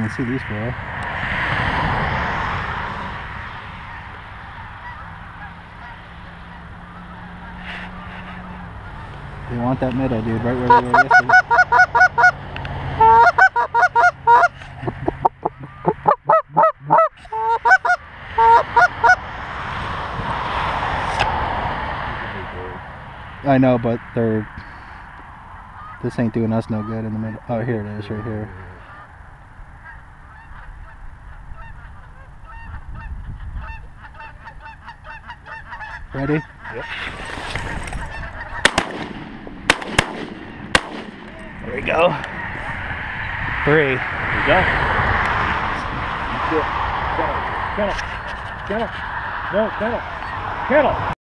even see these for real. They want that middle, dude, right where they were yesterday. I know, but this ain't doing us no good in the middle. Oh, here it is, right here. Ready? Yep. There we go. 3. There you go. Get it. Kettle. No, kettle. Kettle.